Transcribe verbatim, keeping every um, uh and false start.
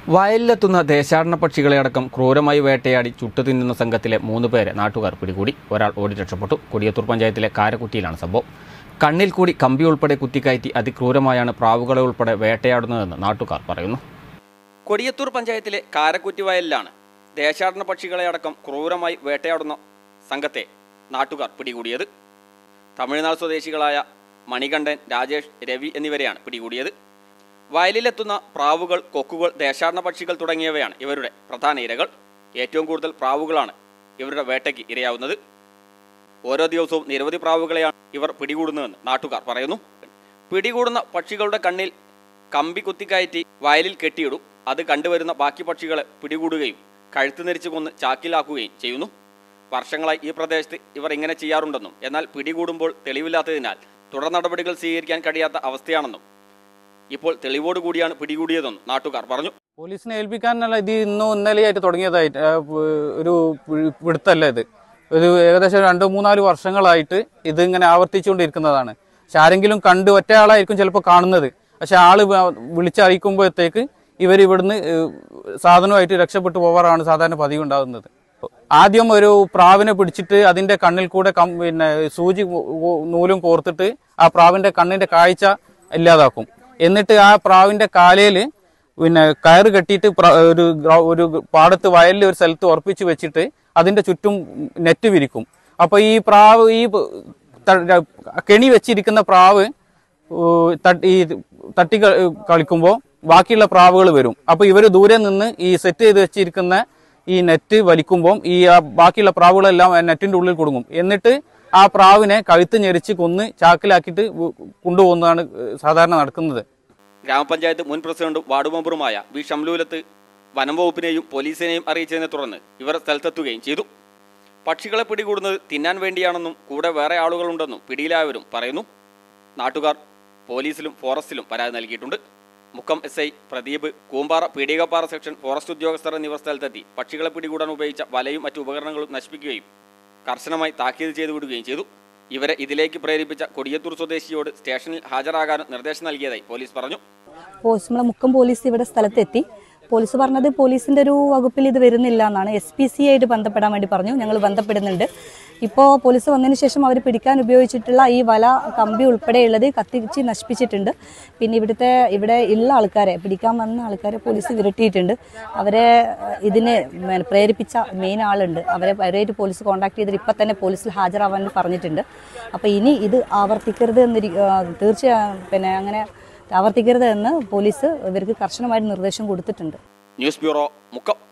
വയലിലെത്തുന്ന ദേശാടന പക്ഷികളെ അടക്കം ക്രൂരമായി വേട്ടയാടി ചുട്ടുതിന്നുന്ന സംഘത്തിലെ മൂന്ന് പേരെ നാട്ടുകാർ പിടികൂടി. ഒരാൾ ഓടി രക്ഷപ്പെട്ടു. കൊടിയത്തൂർ പഞ്ചായത്തിലെ കാരക്കുറ്റിയിലാണ് സംഭവം. കണ്ണിൽ കൂടി കമ്പി ഉൾപ്പെടെ കുത്തിക്കയറ്റി അതിക്രൂരമായാണ് പ്രാവുകളെ ഉൾപ്പെടെ വേട്ടയാടുന്നതെന്ന് നാട്ടുകാർ പറയുന്നു. കൊടിയത്തൂർ പഞ്ചായത്തിലെ കാരക്കുറ്റി വയലിലാണ് ദേശാടന പക്ഷികളെ അടക്കം ക്രൂരമായി വേട്ടയാടുന്ന സംഘത്തെ നാട്ടുകാർ പിടികൂടിയത്. തമിഴ്നാട് സ്വദേശികളായ മണികണ്ഠൻ, രാജേഷ്, രവി എന്നിവരെയാണ് പിടികൂടിയത്. വയലിലെത്തുന്ന പ്രാവുകൾ, കൊക്കുകൾ, ദേശാടന പക്ഷികൾ തുടങ്ങിയവയാണ് ഇവരുടെ പ്രധാന ഇരകൾ. ഏറ്റവും കൂടുതൽ പ്രാവുകളാണ് ഇവരുടെ വേട്ടയ്ക്ക് ഇരയാവുന്നത്. ഓരോ ദിവസവും നിരവധി പ്രാവുകളെയാണ് ഇവർ പിടികൂടുന്നതെന്ന് നാട്ടുകാർ പറയുന്നു. പിടികൂടുന്ന പക്ഷികളുടെ കണ്ണിൽ കമ്പി കുത്തിക്കയറ്റി വയലിൽ കെട്ടിയിടും. അത് കണ്ടുവരുന്ന ബാക്കി പക്ഷികളെ പിടികൂടുകയും കഴുത്ത് നെരിച്ചു കൊന്ന് ചാക്കിലാക്കുകയും ചെയ്യുന്നു. വർഷങ്ങളായി ഈ പ്രദേശത്ത് ഇവർ ഇങ്ങനെ ചെയ്യാറുണ്ടെന്നും എന്നാൽ പിടികൂടുമ്പോൾ തെളിവില്ലാത്തതിനാൽ തുടർ നടപടികൾ സ്വീകരിക്കാൻ കഴിയാത്ത അവസ്ഥയാണെന്നും ഇപ്പോൾ തെളിവോടുകൂടിയാണ് പിടികൂടിയതെന്നും നാട്ടുകാർ പറഞ്ഞു. പോലീസിനെ ഏൽപ്പിക്കാനല്ല, ഇത് ഇന്നോ ഇന്നലെയായിട്ട് തുടങ്ങിയതായിട്ട് ഒരു പിടുത്തല്ല. ഇത് ഒരു ഏകദേശം രണ്ടോ മൂന്നാല് വർഷങ്ങളായിട്ട് ഇത് ഇങ്ങനെ ആവർത്തിച്ചുകൊണ്ടിരിക്കുന്നതാണ്. പക്ഷെ ആരെങ്കിലും കണ്ട് ഒറ്റയാളായിരിക്കും ചിലപ്പോൾ കാണുന്നത്. പക്ഷെ ആള് വിളിച്ചറിയിക്കുമ്പോഴത്തേക്ക് ഇവർ ഇവിടുന്ന് സാധനമായിട്ട് രക്ഷപ്പെട്ടു പോവാറാണ് സാധാരണ പതിവ് ഉണ്ടാകുന്നത്. ആദ്യം ഒരു പ്രാവിനെ പിടിച്ചിട്ട് അതിന്റെ കണ്ണിൽ കൂടെ പിന്നെ സൂചി നൂലും കോർത്തിട്ട് ആ പ്രാവിന്റെ കണ്ണിന്റെ കാഴ്ച ഇല്ലാതാക്കും. എന്നിട്ട് ആ പ്രാവിന്റെ കാലയിൽ പിന്നെ കയറ് കെട്ടിയിട്ട് ഒരു ഒരു പാടത്ത് വയലിൽ ഒരു സ്ഥലത്ത് ഉറപ്പിച്ച് വെച്ചിട്ട് അതിന്റെ ചുറ്റും നെറ്റ് വിരിക്കും. അപ്പൊ ഈ പ്രാവ് ഈ കെണി വെച്ചിരിക്കുന്ന പ്രാവ് ഈ തട്ടി കളിക്കുമ്പോൾ ബാക്കിയുള്ള പ്രാവുകൾ വരും. അപ്പൊ ഇവര് ദൂരെ നിന്ന് ഈ സെറ്റ് ചെയ്ത് വെച്ചിരിക്കുന്ന ഈ നെറ്റ് വലിക്കുമ്പോൾ ഈ ബാക്കിയുള്ള പ്രാവുകളെല്ലാം നെറ്റിന്റെ ഉള്ളിൽ കുടുങ്ങും. എന്നിട്ട് ആ പ്രാവിനെ കഴുത്ത് ഞെരിച്ച് കൊന്ന് ചാക്കിലാക്കിയിട്ട് കൊണ്ടുപോകുന്നതാണ് സാധാരണ നടക്കുന്നത്. ഗ്രാമപഞ്ചായത്ത് മുൻ പ്രസിഡന്റും വാർഡ് മെമ്പറുമായ വി ഷംലൂലത്ത് വനം വകുപ്പിനെയും പോലീസിനെയും അറിയിച്ചതിനെ തുടർന്ന് ഇവർ സ്ഥലത്തെത്തുകയും ചെയ്തു. പക്ഷികളെ പിടികൂടുന്നത് തിന്നാൻ വേണ്ടിയാണെന്നും കൂടെ വേറെ ആളുകളുണ്ടെന്നും പിടിയിലായവരും പറയുന്നു. നാട്ടുകാർ പോലീസിലും ഫോറസ്റ്റിലും പരാതി നൽകിയിട്ടുണ്ട്. Mukkam S I Pradeep, Koombara Peedikappara section forest ഉദ്യോഗസ്ഥർ എന്നിവർ സ്ഥലത്തെത്തി പക്ഷികളെ പിടികൂടാൻ ഉപയോഗിച്ച വലയും മറ്റു ഉപകരണങ്ങളും നശിപ്പിക്കുകയും കർശനമായി താക്കീത് ചെയ്തു വിടുകയും ചെയ്തു. ഇവരെ ഇതിലേക്ക് പ്രേരിപ്പിച്ച കൊടിയത്തൂർ സ്വദേശിയോട് സ്റ്റേഷനിൽ ഹാജരാകാനും നിർദ്ദേശം നൽകിയതായി പോലീസ് പറഞ്ഞു. നമ്മളെ മുക്കം പോലീസ് ഇവിടെ സ്ഥലത്തെത്തി. പോലീസ് പറഞ്ഞത് പോലീസിന്റെ ഒരു വകുപ്പിൽ ഇത് വരുന്നില്ല എന്നാണ്. എസ് പി സി ആയിട്ട് ബന്ധപ്പെടാൻ വേണ്ടി പറഞ്ഞു. ഞങ്ങൾ ബന്ധപ്പെടുന്നുണ്ട്. ഇപ്പോൾ പോലീസ് വന്നതിന് ശേഷം അവർ പിടിക്കാൻ ഉപയോഗിച്ചിട്ടുള്ള ഈ വല, കമ്പി ഉൾപ്പെടെയുള്ളത് കത്തിച്ച് നശിപ്പിച്ചിട്ടുണ്ട്. പിന്നെ ഇവിടുത്തെ ഇവിടെ ഉള്ള ആൾക്കാരെ പിടിക്കാൻ വന്ന ആൾക്കാരെ പോലീസ് വിരട്ടിയിട്ടുണ്ട്. അവരെ ഇതിന് പ്രേരിപ്പിച്ച മെയിൻ ആളുണ്ട്. അവരെ അവരായിട്ട് പോലീസ് കോൺടാക്ട് ചെയ്തിട്ട് ഇപ്പം തന്നെ പോലീസിൽ ഹാജരാവാൻ പറഞ്ഞിട്ടുണ്ട്. അപ്പോൾ ഇനി ഇത് ആവർത്തിക്കരുത് എന്ന് തീർച്ചയായും പിന്നെ അങ്ങനെ ആവർത്തിക്കരുത് എന്ന് പോലീസ് ഇവർക്ക് കർശനമായിട്ട് നിർദ്ദേശം കൊടുത്തിട്ടുണ്ട്. News bureau, Mukkam.